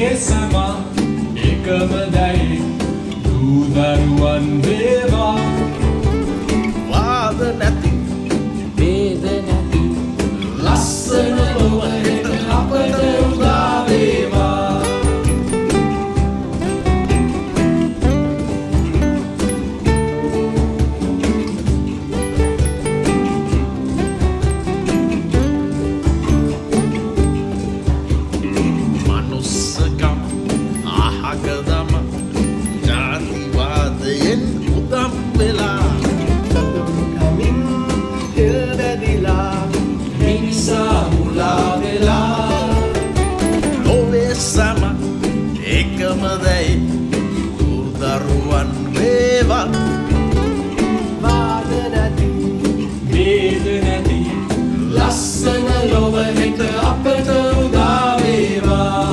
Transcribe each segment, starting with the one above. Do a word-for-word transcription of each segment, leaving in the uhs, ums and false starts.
ලෝවේ සමා එකම දැයි දූ දරුවන් වේවා. වාද නැති වේද නැති ලස්සන ලොව හෙට අපට උදා වේවා. මනුස්සකම් අහකදම ජාතිවාදයෙන් උදම් වෙලා කමින් හිල්දැදිලා මිනිසා මුලා වෙලා. ලෝවේ සම එකම දැයි දූ දරුවන් වේවා. වාද නැති වේද නැති ලස්සන ලොව හෙට අපට උදා වේවා.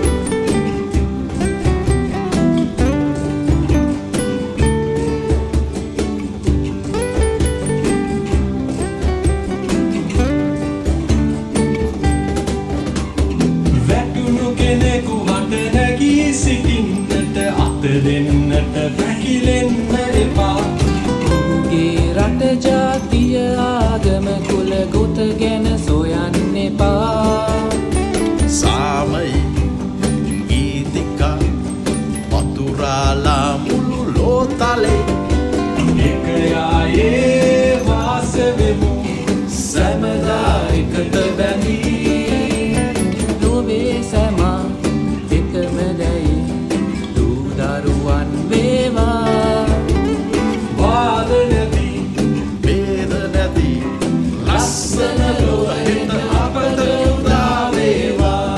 වැටුණු කෙනෙකු හට නැගී සිටින්නට අත දෙන්නට පැකිලෙන්න එපා. ඔහුගේ රට ජාතිය ආගම කුල ගොත ගැන සොයන්න එපා. සාමයි ගීතිකා වතුරාලා මුළු ලෝතලේ එක යායේ වාස වෙමු සැමදා එකට බැඳී. ලෝවේ සමා එකම දැයි දූ දරුවන් වේවා. වාද නැති වේද නැති ලස්සන ලොව හෙට අපට උදා වේවා.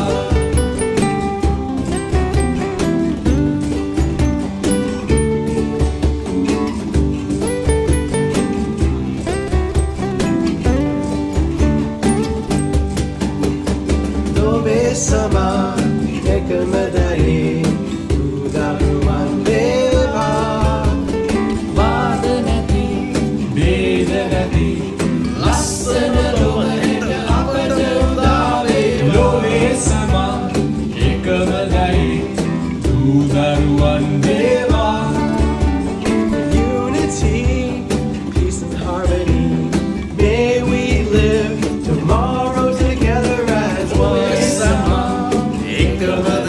ලෝවේ සමා එකම දැයි දූ දරුවන් වේවා. වාද නැති වේද නැති ලස්සන ලොව හෙට අපට උදා වේවා. ලෝවේ සමා එකම දැයි දූ දරුවන් වේවා. Unity, peace and harmony. May we live tomorrow together as one. සමා එකම